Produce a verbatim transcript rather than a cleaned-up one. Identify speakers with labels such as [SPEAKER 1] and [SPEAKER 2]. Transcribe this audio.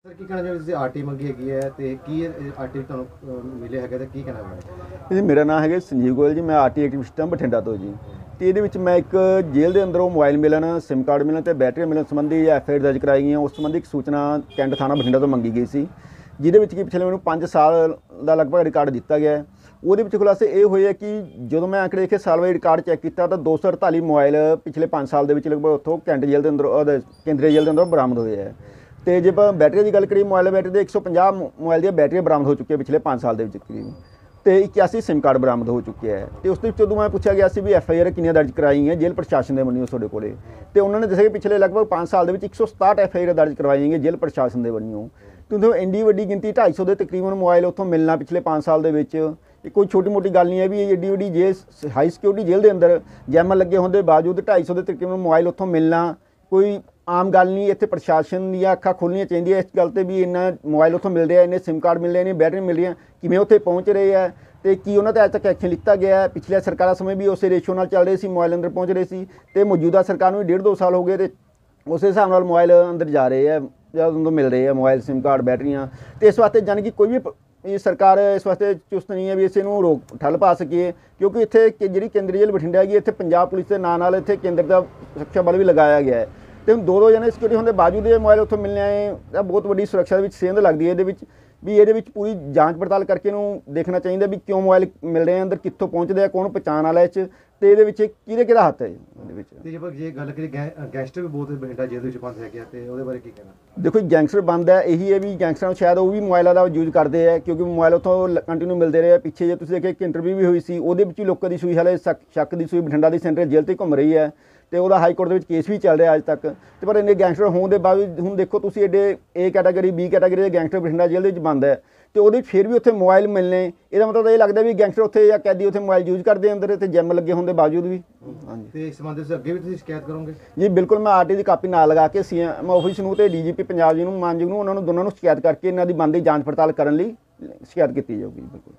[SPEAKER 1] Sir ਕੀ ਕਹਿਣਾ ਚਾਹੁੰਦੇ ਤੁਸੀਂ ਆਰਟੀ ਮੰਗੀ ਹੈਗੀ ਹੈ ਤੇ ਕੀ ਆਰਟੀ ਤੁਹਾਨੂੰ ਮਿਲਿਆ ਹੈਗਾ ਤੇ ਕੀ ਕਹਿਣਾ ਹੈ?
[SPEAKER 2] ਜੀ ਮੇਰਾ ਨਾਮ ਹੈਗਾ ਸੰਜੀਵ ਗੋਇਲ ਜੀ। ਮੈਂ ਆਰਟੀ ਐਕਟਿਵਿਸਟ ਹਾਂ ਬਠਿੰਡਾ ਤੋਂ ਜੀ। ਤੇ ਇਹਦੇ ਵਿੱਚ ਮੈਂ ਇੱਕ ਜੇਲ੍ਹ ਦੇ ਅੰਦਰੋਂ ਮੋਬਾਈਲ ਮਿਲਣ, ਸਿਮ ਕਾਰਡ ਮਿਲਣ ਤੇ ਬੈਟਰੀ ਮਿਲਣ ਸੰਬੰਧੀ ਐਫ ਆਈ ਆਰ ਦਰਜ ਕਰਾਈ ਗਈਆਂ। ਉਸ ਸੰਬੰਧੀ ਇੱਕ ਸੂਚਨਾ ਕੈਂਟ ਥਾਣਾ ਬਠਿੰਡਾ ਤੋਂ ਮੰਗੀ ਗਈ ਸੀ, ਜਿਹਦੇ ਵਿੱਚ ਕਿ ਪਿਛਲੇ ਮੈਨੂੰ ਪੰਜ ਸਾਲ ਦਾ ਲਗਭਗ ਰਿਕਾਰਡ ਦਿੱਤਾ ਗਿਆ ਹੈ। ਉਹਦੇ ਵਿੱਚ ਖੁਲਾਸੇ ਇਹ ਹੋਏ ਹੈ ਕਿ ਜਦੋਂ ਮੈਂ ਆਂਕੜੇ ਦੇਖੇ ਸਾਲ ਵਾਈ ਰਿਕਾਰਡ ਚੈੱਕ ਕੀਤਾ ਤਾਂ ਦੋ ਸੌ ਅੜਤਾਲੀ ਮੋਬਾਈਲ ਪਿਛਲੇ ਪੰਜ ਸਾਲ ਦੇ ਵਿੱਚ ਲਗਭਗ ਉੱਥੋਂ ਕੈਂਟ ਜੇਲ੍ਹ ਦੇ ਅੰਦਰ ਕੇਂਦਰੀ ਜੇਲ੍ਹ ਦੇ ਅੰਦਰ ਬਰਾਮਦ ਹੋਏ ਹੈ। ਤੇ ਜੇ ਆਪਾਂ ਬੈਟਰੀ ਦੀ ਗੱਲ ਕਰੀਏ, ਮੋਬਾਈਲ ਬੈਟਰੀ ਦੇ ਇੱਕ ਸੌ ਪੰਜਾਹ ਮੋਬਾਈਲ ਦੀਆਂ ਬੈਟਰੀਆਂ ਬਰਾਮਦ ਹੋ ਚੁੱਕੀਆਂ ਪਿਛਲੇ ਪੰਜ ਸਾਲ ਦੇ ਵਿੱਚ ਕਰੀਬ, ਤੇ ਇਕਿਆਸੀ ਸਿਮ ਕਾਰਡ ਬਰਾਮਦ ਹੋ ਚੁੱਕੇ ਹੈ। ਤੇ ਉਸ ਦੇ ਵਿੱਚ ਜਦੋਂ ਮੈਂ ਪੁੱਛਿਆ ਗਿਆ ਸੀ ਵੀ ਐਫ ਆਈ ਆਰ ਕਿੰਨੀਆਂ ਦਰਜ ਕਰਾਈਆਂ ਜੇਲ੍ਹ ਪ੍ਰਸ਼ਾਸਨ ਦੇ ਵੱਲੋਂ ਤੁਹਾਡੇ ਕੋਲੇ, ਤੇ ਉਹਨਾਂ ਨੇ ਦੱਸਿਆ ਕਿ ਪਿਛਲੇ ਲਗਭਗ ਪੰਜ ਸਾਲ ਦੇ ਵਿੱਚ ਇੱਕ ਸੌ ਸਤਾਹਠ ਐਫ ਆਈ ਆਰ ਦਰਜ ਕਰਵਾਈਆਂ ਗਈਆਂ ਜੇਲ੍ਹ ਪ੍ਰਸ਼ਾਸਨ ਦੇ ਵੱਲੋਂ। ਕਿਉਂਕਿ ਇੰਨੀ ਵੱਡੀ ਗਿਣਤੀ ਢਾਈ ਸੌ ਦੇ ਤਕਰੀਬਨ ਮੋਬਾਈਲ ਉੱਥੋਂ ਮਿਲਣਾ ਪਿਛਲੇ ਪੰਜ ਸਾਲ ਦੇ ਵਿੱਚ ਇਹ ਕੋਈ ਛੋਟੀ ਮੋਟੀ ਗੱਲ ਨਹੀਂ ਹੈ ਵੀ ਐਡੀ ਵੱਡੀ ਜੇਲ੍ਹ ਹਾਈ ਸਿਕਿਉਰਿਟੀ ਜੇਲ੍ਹ ਦੇ ਅੰਦਰ ਜੈਮਲ ਲੱਗੇ ਹੋਣ ਦੇ ਬਾਵਜੂਦ ਢਾਈ ਸੌ ਦੇ ਤਕਰੀਬਨ ਮੋਬਾਈਲ ਉੱਥੋਂ ਮਿਲਣਾ ਕੋਈ ਆਮ ਗੱਲ ਨਹੀਂ। ਇੱਥੇ ਪ੍ਰਸ਼ਾਸਨ ਦੀਆਂ ਅੱਖਾਂ ਖੋਲ੍ਹਣੀਆਂ ਚਾਹੀਦੀਆਂ ਇਸ ਗੱਲ 'ਤੇ ਵੀ ਇੰਨਾ ਮੋਬਾਈਲ ਉੱਥੋਂ ਮਿਲ ਰਿਹਾ, ਇੰਨੇ ਸਿਮ ਕਾਰਡ ਮਿਲ ਰਹੇ ਨੇ, ਬੈਟਰੀ ਮਿਲ ਰਹੀਆਂ, ਕਿਵੇਂ ਉੱਥੇ ਪਹੁੰਚ ਰਹੇ ਹੈ ਤੇ ਕੀ ਉਹਨਾਂ 'ਤੇ ਅੱਜ ਤੱਕ ਐਕਸ਼ਨ ਲਿੱਤਾ ਗਿਆ ਹੈ। ਪਿਛਲੀਆਂ ਸਰਕਾਰਾਂ ਸਮੇਂ ਵੀ ਉਸੇ ਰੇਸ਼ੋ ਨਾਲ ਚੱਲ ਰਹੇ ਸੀ, ਮੋਬਾਈਲ ਅੰਦਰ ਪਹੁੰਚ ਰਹੇ ਸੀ, ਤੇ ਮੌਜੂਦਾ ਸਰਕਾਰ ਨੂੰ ਵੀ ਡੇਢ ਦੋ ਸਾਲ ਹੋ ਗਏ ਤੇ ਉਸੇ ਹਿਸਾਬ ਨਾਲ ਮੋਬਾਈਲ ਅੰਦਰ ਜਾ ਰਹੇ ਹੈ, ਜਦੋਂ ਮਿਲ ਰਹੇ ਆ ਮੋਬਾਈਲ, ਸਿਮ ਕਾਰਡ, ਬੈਟਰੀਆਂ। ਤੇ ਇਸ ਵਾਸਤੇ ਜਾਣੀ ਕਿ ਕੋਈ ਵੀ ਇਹ ਸਰਕਾਰ ਇਸ ਵਾਸਤੇ ਚੁਸਤ ਨਹੀਂ ਹੈ ਵੀ ਇਸ ਨੂੰ ਰੋਕ ਠੱਲ ਪਾ ਸਕੀਏ, ਕਿਉਂਕਿ ਇੱਥੇ ਜਿਹੜੀ ਕੇਂਦਰੀ ਜੇਲ੍ਹ ਬਠਿੰਡਾ ਹੈਗੀ, ਇੱਥੇ ਪੰਜਾਬ ਪੁਲਿਸ ਦੇ ਨਾਂ ਨਾਲ ਇੱਥੇ ਕੇਂਦਰ ਦਾ ਸੁਰੱਖਿਆ ਬਲ ਵੀ ਲਗਾਇਆ ਗਿਆ ਹੈ। ਤੇ ਹੁਣ ਦੋ ਦੋ ਜਣੇ ਸਿਕਿਉਰਿਟੀ ਹੋਣ ਦੇ ਬਾਵਜੂਦ ਇਹ ਮੋਬਾਈਲ ਉੱਥੋਂ ਮਿਲਣਾ ਹੈ ਤਾਂ ਬਹੁਤ ਵੱਡੀ ਸੁਰੱਖਿਆ ਦੇ ਵਿੱਚ ਸੇਂਧ ਲੱਗਦੀ ਹੈ। ਇਹਦੇ ਵਿੱਚ ਵੀ ਇਹਦੇ ਵਿੱਚ ਪੂਰੀ ਜਾਂਚ ਪੜਤਾਲ ਕਰਕੇ ਇਹਨੂੰ ਦੇਖਣਾ ਚਾਹੀਦਾ ਵੀ ਕਿਉਂ ਮੋਬਾਈਲ ਮਿਲ ਰਹੇ ਆ, ਅੰਦਰ ਕਿੱਥੋਂ ਪਹੁੰਚਦੇ ਆ, ਕੌਣ ਪਛਾਣ ਵਾਲਾ ਇਹ 'ਚ, ਤੇ ਇਹਦੇ ਵਿੱਚ ਕਿਹਦੇ ਕਿਹਦਾ ਹੱਥ ਹੈ ਇਹਦੇ ਵਿੱਚ।
[SPEAKER 1] ਤੇ ਜੇ ਜੇ ਗੱਲ ਕਰੀਏ ਗੈਂਗਸਟਰ ਵੀ ਬਹੁਤ ਬਠਿੰਡਾ ਜੇਲ੍ਹ ਦੇ ਵਿੱਚ ਬੰਦ ਹੈਗੇ ਤੇ ਉਹਦੇ ਬਾਰੇ ਕੀ ਕਹਿਣਾ?
[SPEAKER 2] ਦੇਖੋ ਗੈਂਗਸਟਰ ਬੰਦ ਹੈ, ਇਹੀ ਹੈ ਵੀ ਗੈਂਗਸਟਰਾਂ ਨੂੰ ਸ਼ਾਇਦ ਉਹ ਵੀ ਮੋਬਾਈਲਾਂ ਦਾ ਯੂਜ਼ ਕਰਦੇ ਹੈ, ਕਿਉਂਕਿ ਮੋਬਾਈਲ ਉੱਥੋਂ ਕੰਟੀਨਿਊ ਮਿਲਦੇ ਰਹੇ। ਪਿੱਛੇ ਜੇ ਤੁਸੀਂ ਦੇਖਿਆ ਇੱਕ ਇੰਟਰਵਿਊ ਵੀ ਹੋਈ ਸੀ, ਉਹਦੇ ਵਿੱਚ ਵੀ ਲੋਕਾਂ ਦੀ ਸੂਈ ਹਾਲੇ ਸ਼ੱਕ ਦੀ ਸੂਈ ਬਠਿੰਡਾ ਦੀ ਸੈਂਟਰਲ ਜੇਲ੍ਹ 'ਤੇ ਘੁੰਮ ਰਹੀ ਹੈ, ਤੇ ਉਹਦਾ ਹਾਈ ਕੋਰਟ ਦੇ ਵਿੱਚ ਕੇਸ ਵੀ ਚੱਲ ਰਿਹਾ ਅੱਜ ਤੱਕ। ਤੇ ਪਰ ਇੰਨੇ ਗੈਂਗਸਟਰ ਹੋਣ ਦੇ ਬਾਵਜੂਦ ਹੁਣ ਦੇਖੋ ਤੁਸੀਂ ਐਡੇ ਏ ਕੈਟਾਗਰੀ, ਬੀ ਕੈਟਾਗਰੀ ਦੇ ਗੈਂਗਸਟਰ ਬਠਿੰਡਾ ਜੇਲ੍ਹ ਦੇ ਵਿੱਚ ਬੰਦ ਹੈ, ਤੇ ਉਹਦੇ ਫਿਰ ਵੀ ਉੱਥੇ ਮੋਬਾਈਲ ਮਿਲਣੇ, ਇਹਦਾ ਮਤਲਬ ਇਹ ਲੱਗਦਾ ਵੀ ਗੈਂਗਸਟਰ ਉੱਥੇ ਜਾਂ ਕੈਦੀ ਉੱਥੇ ਮੋਬਾਈਲ ਯੂਜ਼ ਕਰਦੇ ਅੰਦਰ ਤੇ ਜੈਮ ਲੱਗੇ ਹੋਣ ਦੇ ਬਾਵਜੂਦ ਵੀ। ਹਾਂਜੀ,
[SPEAKER 1] ਤੇ ਇਸ ਸੰਬੰਧ ਵਿੱਚ ਅੱਗੇ ਵੀ ਤੁਸੀਂ ਸ਼ਿਕਾਇਤ ਕਰੋਗੇ?
[SPEAKER 2] ਜੀ ਬਿਲਕੁਲ, ਮੈਂ ਆਰ ਟੀ ਦੀ ਕਾਪੀ ਨਾਲ ਲਗਾ ਕੇ ਸੀ ਐਮ ਆਫਿਸ ਨੂੰ ਤੇ ਡੀ ਜੀ ਪੀ ਪੰਜਾਬ ਜੀ ਨੂੰ, ਮਾਨਯੋਗ ਨੂੰ, ਉਹਨਾਂ ਨੂੰ ਦੋਨਾਂ ਨੂੰ ਸ਼ਿਕਾਇਤ ਕਰਕੇ ਇਹਨਾਂ ਦੀ ਬਣਦੀ ਜਾਂਚ ਪੜਤਾਲ ਕਰਨ ਲਈ ਸ਼ਿਕਾਇਤ ਕੀਤੀ ਜਾਊਗੀ। ਬਿਲਕੁਲ।